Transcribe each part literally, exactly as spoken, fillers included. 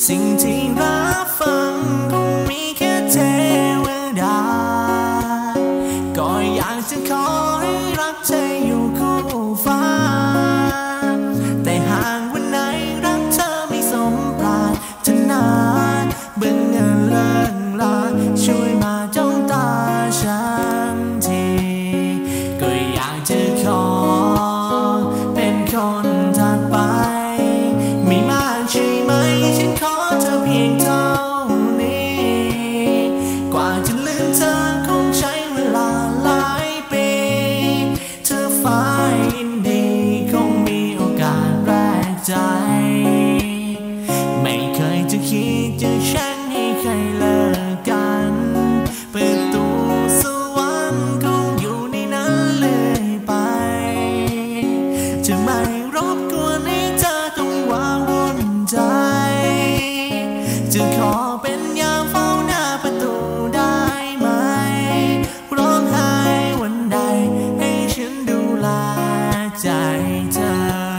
สิ่งที่รับฟังคงมีแค่เทวดาก็อยากจะขอให้รักเธออยู่คู่ฟ้าแต่หากวันไหนรักเธอไม่สมปรารถนาเบิ่งเงินเลิกลาช่วยมาจ้องตาฉันทีก็อยากจะขอเป็นคนถัดไปไม่มากใช่ไหมฉันขอเธอเพียงเท่านี้กว่าจะลืมเธอคงใช้เวลาหลายปีเธอฝ่ายดีคงมีโอกาสแปลกใจไม่เคยจะคิดจะแช่งให้ใครเลิกกันประตูสวรรค์คงอยู่ในนั้นเลยไปจะไม่รบกวนให้เธอต้องว้าวุ่นใจจะขอเป็นยามเฝ้าหน้าประตูได้ไหมร้องไห้วันใดให้ฉันดูแลใจเธอ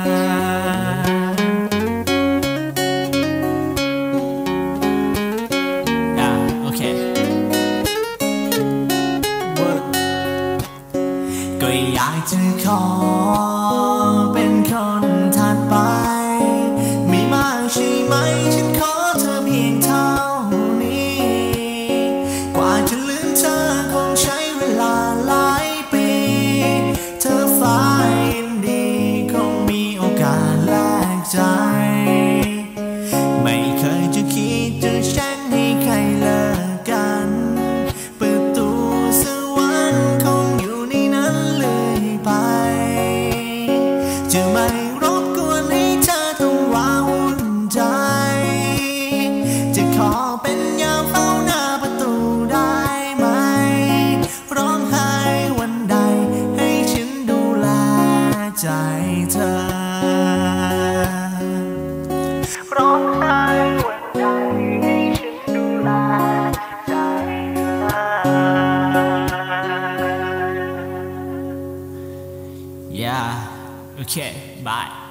อ่ะโอเคก็อยากจะขอเป็นคนถัดไปไม่มากใช่ไหมฉันขอเธอเพียงเท่านี้กว่าจะลืมเธอคงใช้เวลาหลายปีเธอฝ่ายดีคงมีโอกาสแลกใจไม่เคยจะคิดจะแช่งให้ใครเลิกกันประตูสวรรค์คงอยู่ในนั้นเลยไปจะไม่รบกวนให้เธอต้องว้าวุ่นใจจะขอเป็นยามเฝ้าหน้าประตูได้ไหมร้องไห้วันใดให้ฉันดูแลใจเธอร้องไห้วันใดให้ฉันดูแลใจเธอ Yeah okay bye